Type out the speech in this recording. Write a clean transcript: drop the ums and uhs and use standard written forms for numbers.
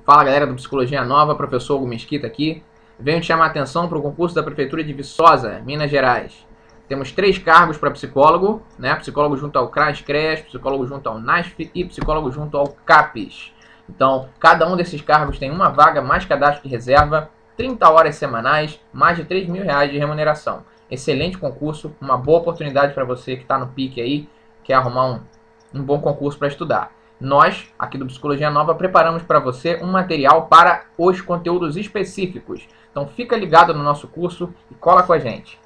Fala galera do Psicologia Nova, professor Hugo Mesquita aqui. Venho te chamar a atenção para o concurso da Prefeitura de Viçosa, Minas Gerais. Temos 3 cargos para psicólogo, né? Psicólogo junto ao CRAS-CREAS, psicólogo junto ao NASF e psicólogo junto ao CAPES. Então, cada um desses cargos tem uma vaga, mais cadastro de reserva, 30 horas semanais, mais de R$3.000 de remuneração. Excelente concurso, uma boa oportunidade para você que está no pique aí, quer arrumar um bom concurso para estudar. Nós, aqui do Psicologia Nova, preparamos para você um material para os conteúdos específicos. Então fica ligado no nosso curso e cola com a gente.